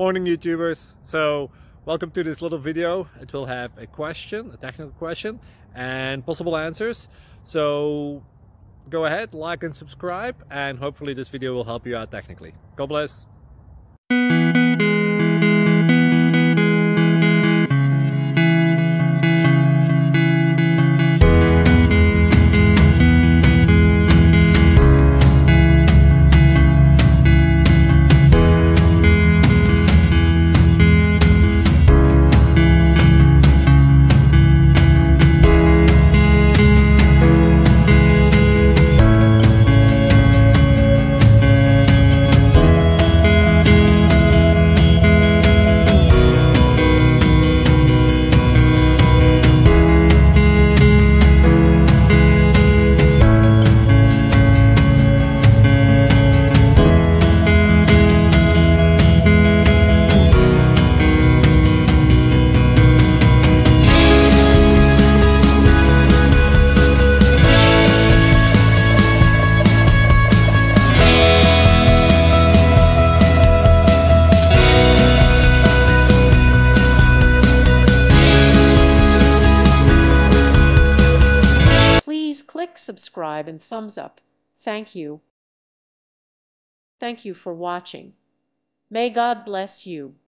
Morning YouTubers. So welcome to this little video. It will have a question, a technical question, and possible answers. So go ahead, like and subscribe, and hopefully this video will help you out technically. God bless. Please click subscribe and thumbs up. Thank you. Thank you for watching. May God bless you.